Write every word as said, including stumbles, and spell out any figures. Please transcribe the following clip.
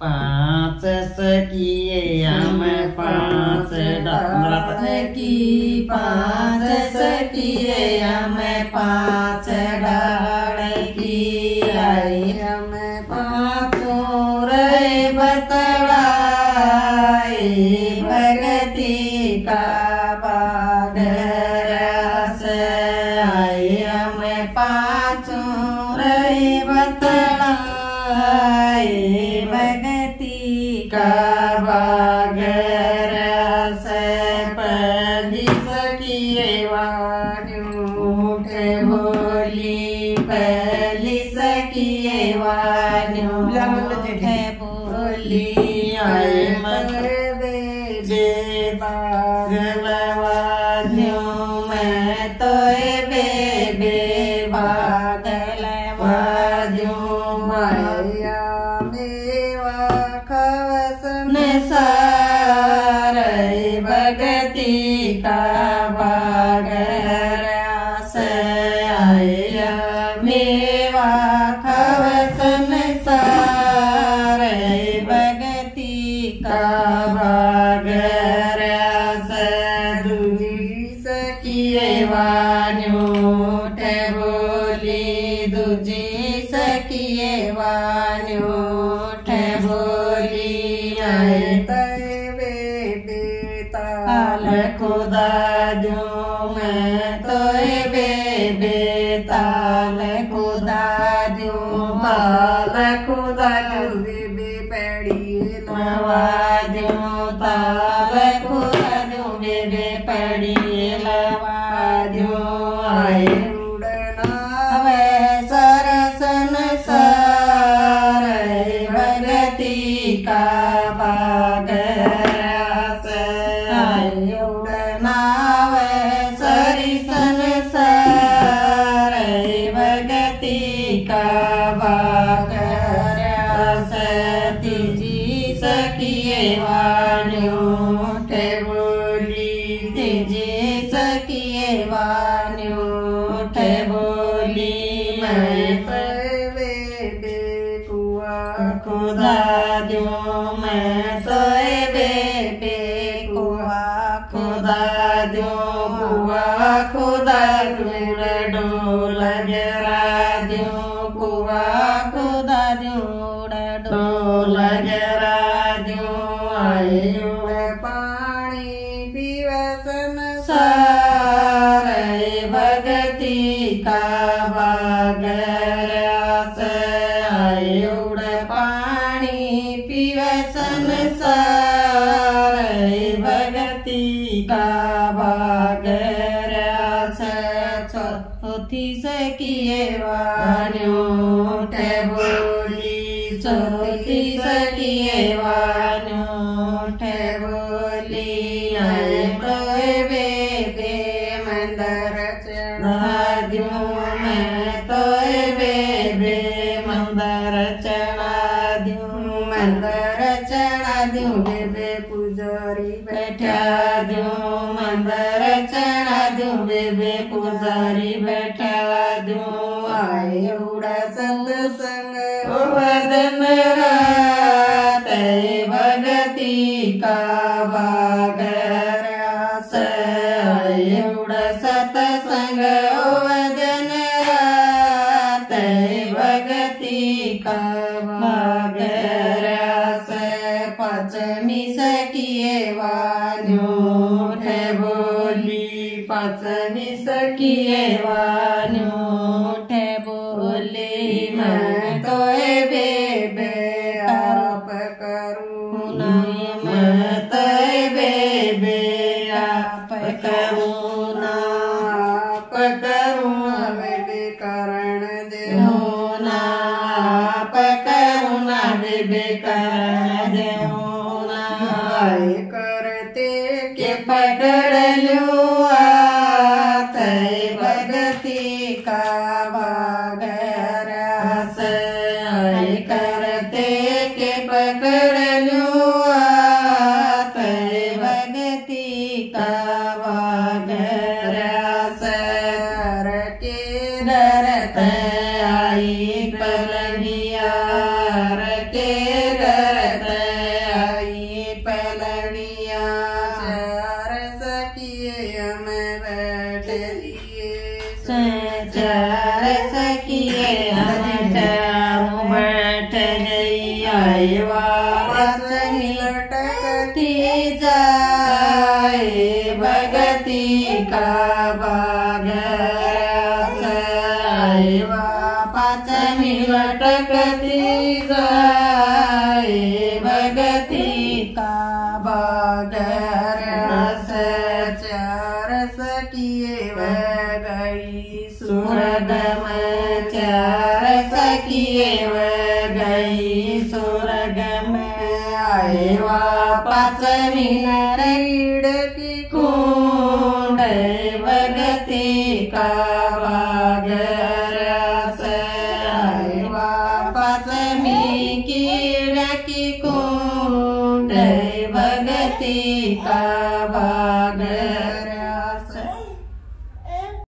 पाँच सखिए हम पाँच डाल की पाँच सखिए हम पाँच डाल की आई हम पाँचों रे बतलाए भगती का बागरस आई हम पाँचों रे बतलाए भगती का बागरस पली सखिए वाणूठे बोली पली सखिए वाणूठे बोली आए मगर दे बागलवाद्यों मैं तो बे बे बागलवाद्यों माया मेवा खवसन सारे भगती का बागरस आया मेवा खवसन सारे भगती का बागरस दूजी सखिए वाणूठे बोली दूजी सखिए वाणूठे बोली आए तवे बेताल खुदा दूं मैं तो बेबे ताल खुदा दूं ताल खुदा दूं बेबे पैड़ी लवा दूं ताल खुदा दूं बेबे पैड़ी लवा दूं आए उड़ना वे सरसन सारे भगती का बागरस आए उड़ना वे सरिसन सारे भगती का बागरस तीजी सखिए वाणूठे बोली तीजी सखिए वाणूठे बोली मैं तवे बेकुआ खुदा दूं मैं तो बेबे कुआ खुदा दूं कुआ खुदा डोल जरा दूं कुआ खुदा दूं डोल जरा दूं आयु पानी पीवसन सारे भगती का बागरस आयु पानी पीवसन सारे भगती का बागरस चौथी सखिए वाणूठे बोली चौथी सखिए वाणूठे बोली आए बेबे मंदर चढ़ा दूं मैं तो बेबे मंदर चढ़ा दूं मंदर चढ़ा दूं बेबे पुजारी बैठा दूं मंदर चढ़ा दूं बेबे पुजारी बैठा दूं आए उड़ा सत्संग वदन रात भगती का बागरस आए उड़ा सत्संग वदन रात भगती का बागरस पचमी सखिए वाणूठे बोली पचमी सखिए वाणूठे बोली मैं तो बेबे आप करूँ मैं तो बेबे आप करूँ ना आप करूँ बेबे करण दे ना आप करूँ ना बेबे करण दे ना करते के पकड़ लूँ भगती का बागरस करते के पकड़ लूँ भगती का बागरस के डरते आई पलगिया के डरते आईवा पाचमी लटकती जाय भगती का बागरास आईवा पाचमी लटकती जाय भगती का बागरास चार सखिये व गई सुरगम चार सखिये व गई सुरगम आईवा पाचमी नरीड की कुंड भगती का बागरास आईवा पाचमी कीड की कुंड भगती का बागर